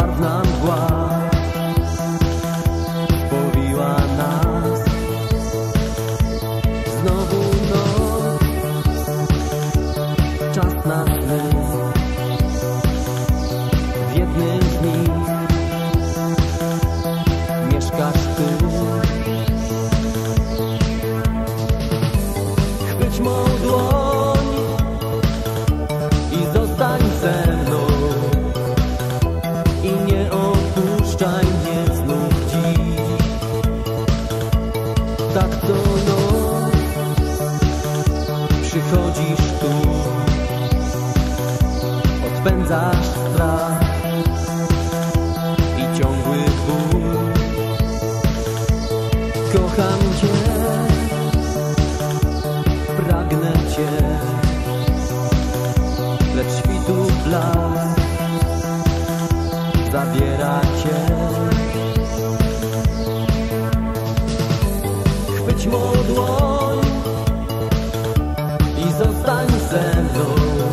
czarna mgła powiła nas. Znowu noc, czas na sny. W jednym z nich mieszkasz ty. Chwyć mą dłoń i zostań ze mną. I nie opuszczaj mnie znów dziś. Tak to noc, przychodzisz tu, odpędzasz strach i ciągły ból. Kocham cię, pragnę cię, lecz świtu blask zabiera cię. Chwyć mą dłoń i zostań ze mną.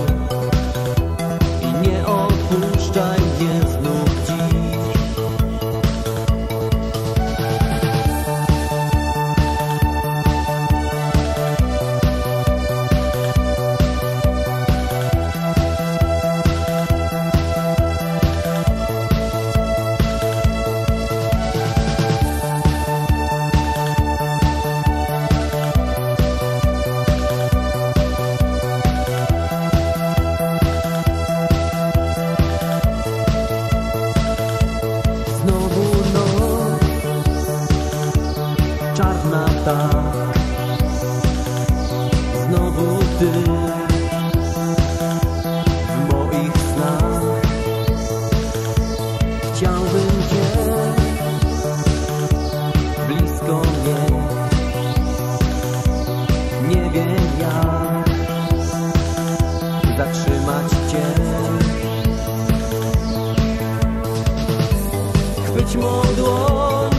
I nie opuszczaj mnie znów dziś. Czarna tak, znowu ty w moich snach. Chciałbym cię blisko mieć. Nie wiem jak zatrzymać cię. Chwyć mą dłoń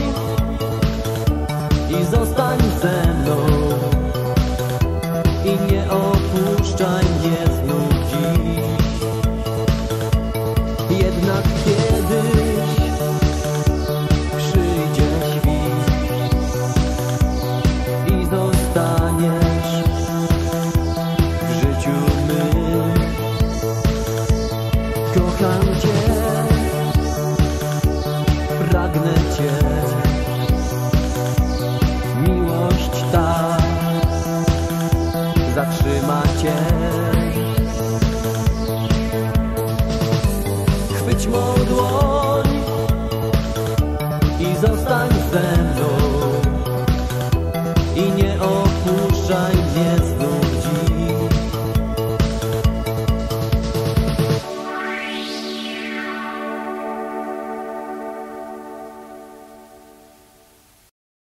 i zostań ze mną. I nie opuszczaj mnie znów dziś. Jednak kiedyś przyjdzie świt i zostaniesz w życiu mym. Kocham cię, pragnę cię, miłość ta zatrzyma cię. Chwyć mą dłoń i zostań ze mną. I nie